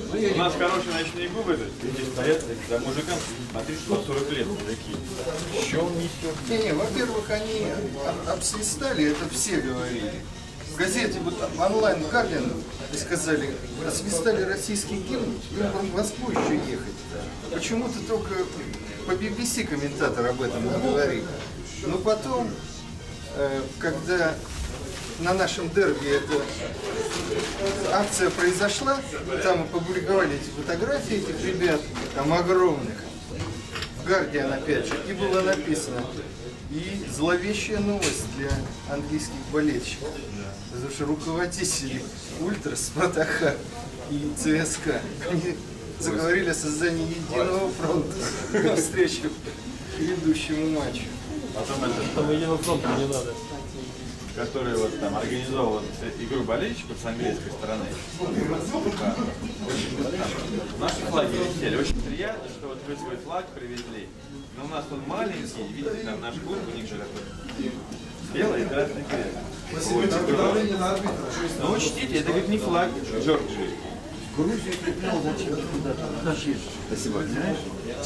У нас хорошие ночные губы, здесь стоят, за мужикам по 30-40 лет такие. Что он несет? Не, во-первых, они обсвистали, это все говорили. В газете вот, онлайн Гардиан сказали, освистали российский гимн, им в Москву еще ехать. Почему-то только по BBC комментатор об этом говорил. Но потом, когда на нашем дерби эта акция произошла, там опубликовали эти фотографии этих ребят, там огромных, в Гардиан опять же, и было написано, и зловещая новость для английских болельщиков, потому что руководители Ультра, Спартака и ЦСКА, они заговорили о создании единого фронта навстречу ведущему матчу. Потом это, Там единого фронта не надо. который вот там организовал игру болельщиков с английской стороны. Наши флаги висели. Очень приятно, что вот вы свой флаг привезли. Но у нас он маленький, видите, там наш клуб, у них же такой белый и красный крест. Но учтите, это говорит не флаг Джорджии. Грузию приплял, зачем куда-то тащишь? Спасибо. Понимаешь?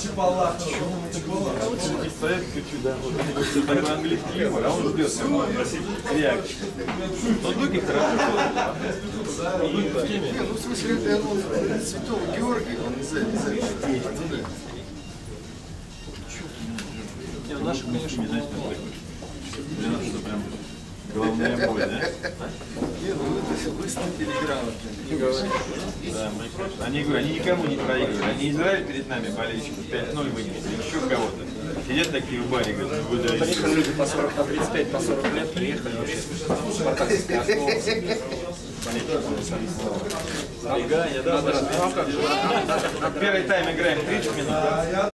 Здесь стоят, да, вот это такой английский юмор, а он ждет реакции. Но Дуги хорошо. Не, ну в смысле, это Святого Георгия, он сзади. Не, наши, конечно, Не знаешь, для нас это прям головная боль, да? Не, ну это выступили грамотно. Да, они никому не проигрывают. Они Израиль перед нами болельщиков 5-0 вынесли, еще кого-то. Сидят такие в баре, говорят, вы даете. приехали люди по 40, по 35, по 40 лет, приехали вообще. Спартаковская основа. Афгане, да, Первый тайм играем 30 минут.